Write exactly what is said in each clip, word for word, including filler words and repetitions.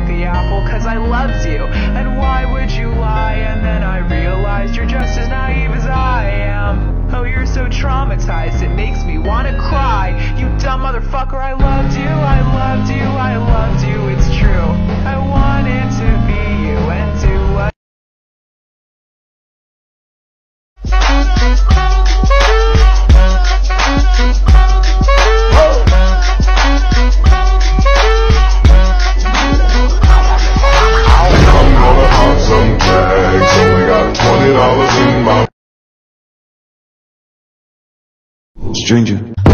the apple cause I loved you. And why would you lie? And then I realized you're just as naive as I am. Oh, you're so traumatized, it makes me wanna cry. You dumb motherfucker, I loved you, I loved you, I loved you, it's true. I wanted to be you and do what Stranger.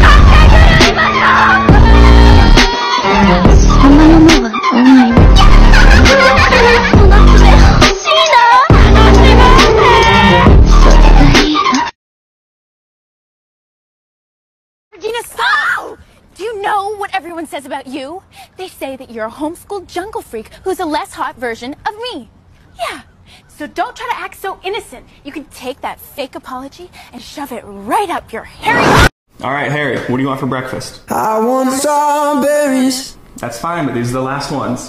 Regina, stop! Do you know what everyone says about you? They say that you're a homeschooled jungle freak who's a less hot version of me. Yeah. So don't try to act so innocent. You can take that fake apology and shove it right up your hairy... Alright, Harry, what do you want for breakfast? I want strawberries. That's fine, but these are the last ones.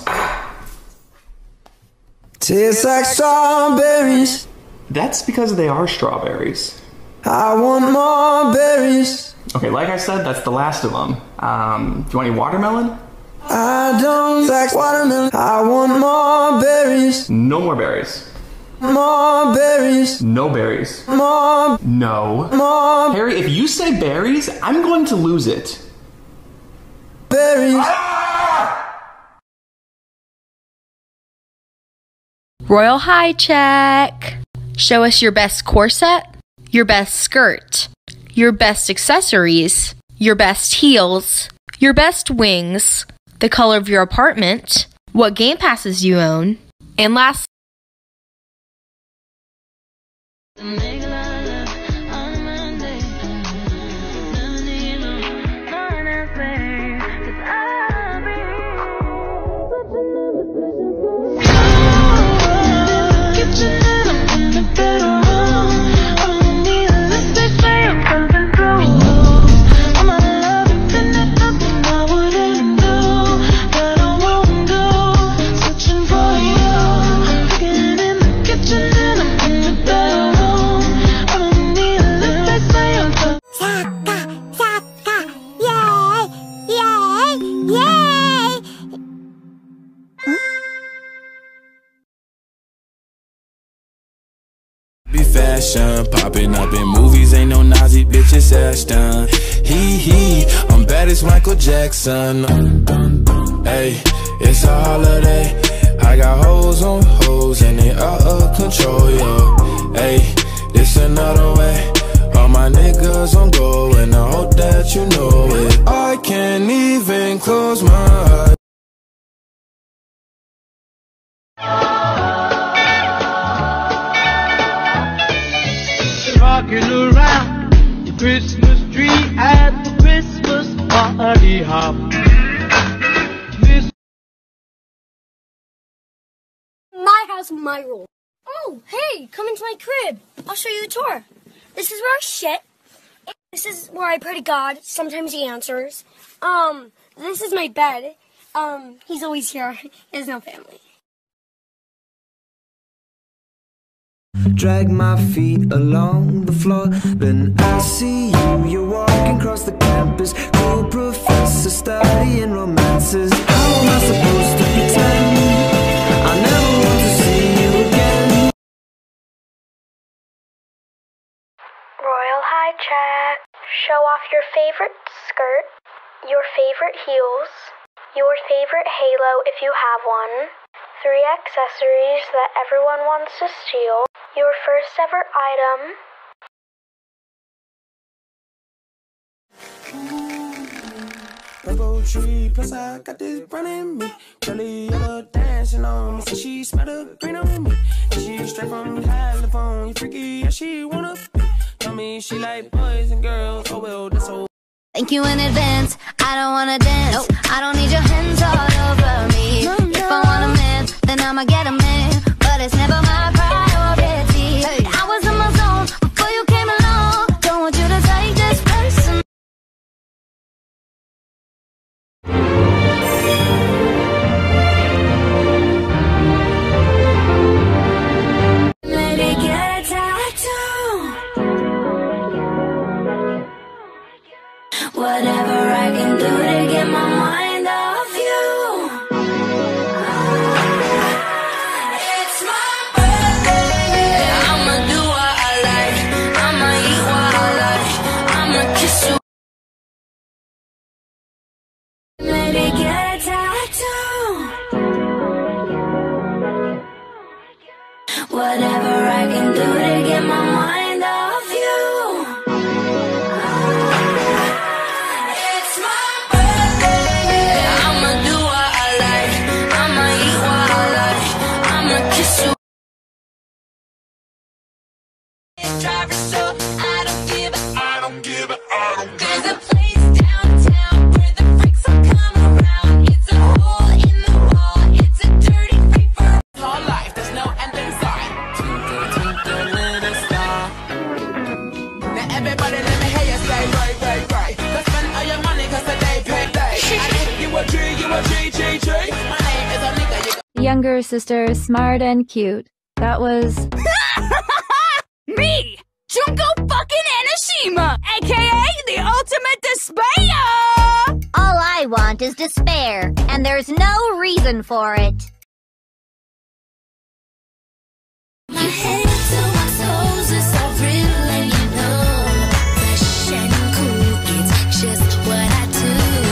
Tastes like strawberries. That's because they are strawberries. I want more berries. Okay, like I said, that's the last of them. Um, do you want any watermelon? I don't like watermelon. I want more berries. No more berries. More berries. No berries. More. No. More. Harry, if you say berries, I'm going to lose it. Berries. Ah! Royal High check. Show us your best corset, your best skirt, your best accessories, your best heels, your best wings, the color of your apartment, what game passes you own, and last. Fashion popping up in movies, ain't no Nazi bitches Ashton. Hee hee, I'm bad as Michael Jackson. Hey, it's a holiday. I got hoes on hoes and they out of control, yo. Hey, this another way. All my niggas on go and I hope that you know it. I can't even close my eyes. Rocking around the Christmas tree at the Christmas party hop. Miss my house, my rule. Oh, hey, come into my crib. I'll show you the tour. This is where I shit. This is where I pray to God. Sometimes he answers. Um, this is my bed. Um, he's always here. He has no family. Drag my feet along the floor. Then I see you, you're walking across the campus. Cool professor studying romances. How am I supposed to pretend I never want to see you again? Royal High check. Show off your favorite skirt, your favorite heels, your favorite halo if you have one, three accessories that everyone wants to steal, your first ever item. Rainbow tree, plus I got this brown in me. Curly yellow dancing on me, so she smell the green on me. She straight from California, freaky, yeah, she wanna be. Tell me she like boys and girls, oh well, that's so. Thank you in advance, I don't wanna dance. Nope. I don't need your hands all over me. No, no. If I want a man, then I'ma get a man. But it's never my priority. Hey. I was in my zone before you came along. Don't want you to take this person. Whatever I can do to get my mind off you. It's my birthday. I'ma do what I like. I'ma eat what I like. I'ma kiss you. Driver, so I don't give it. I don't give it. I don't give it. There's a place downtown where the freaks will come around. It's a hole in the wall. It's a dirty freak for all life. There's no end in sight. Twinkle, twinkle, little star. Now everybody let me hear you say right, right, right. Go spend all your money cause the day pay day. You a G, you a G, G, G. My name is a nigga. You Younger sister, smart and cute. That was Me! Junko fucking Enoshima, aka the ultimate despair! All I want is despair, and there's no reason for it. my head to my toes, it's all real and you know. Fresh and cool, it's just what I do.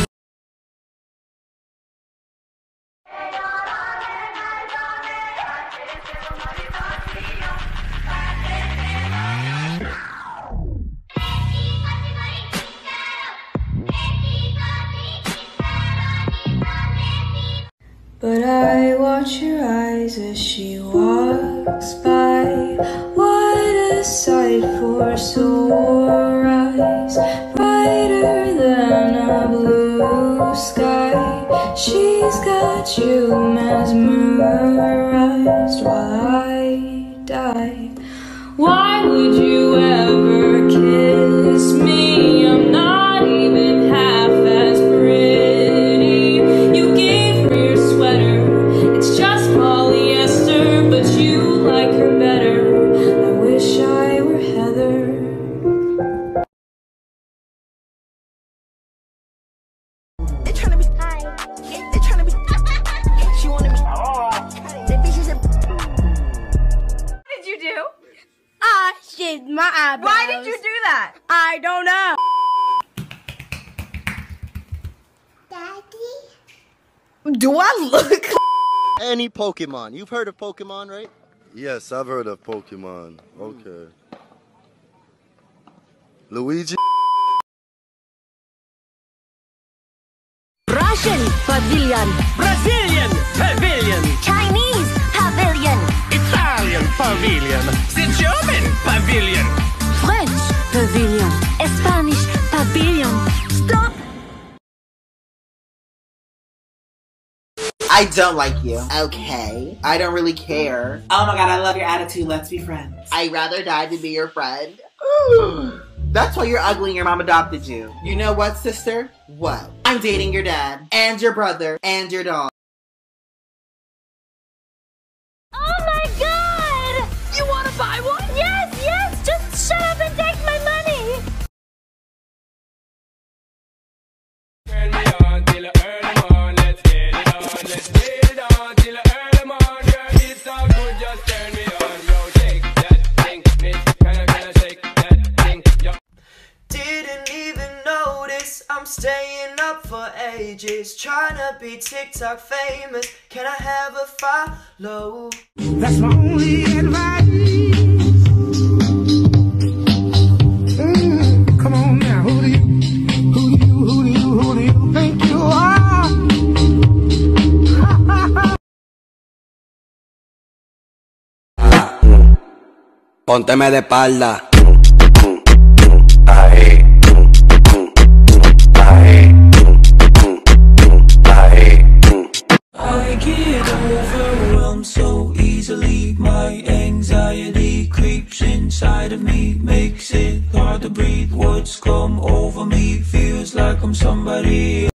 But I watch her eyes as she walks by. What a sight for sore eyes, brighter than a blue sky. She's got you mesmerized while I die. Why would you ever kiss me? I'm not even half as pretty. You gave her your sweater, it's just polyester, but you like her better. I wish I were Heather. They're trying to be high. They're trying to be. She wanted me. That bitch is a. What did you do? I shaved my eyebrows. Why did you do that? I don't know. Do I look? Any Pokemon. You've heard of Pokemon, right? Yes, I've heard of Pokemon. Okay. Luigi? Russian pavilion. Brazilian pavilion. Chinese pavilion. Italian pavilion. The German pavilion. French pavilion. Spanish pavilion. Stop. I don't like you. Okay. I don't really care. Oh my god, I love your attitude. Let's be friends. I'd rather die than be your friend. That's why you're ugly and your mom adopted you. You know what, sister? What? I'm dating your dad, and your brother, and your dog. Oh my god! You wanna buy one? Yes, yes! Just shut up and take my money! Turn me on till early morning. Let's get it on. Let's get it on till early morning. Girl, it's all good. Just turn me on. Yo, shake that thing, miss. Can I, can I shake that thing? Yo. Didn't even notice I'm staying up for ages, trying to be TikTok famous. Can I have a follow? That's my only advice. Mm, come on now, who do you, who do you, who do you, who do you think you are? Pónteme de espalda. I get overwhelmed so easily. My anxiety creeps inside of me, makes it hard to breathe. Words come over me, feels like I'm somebody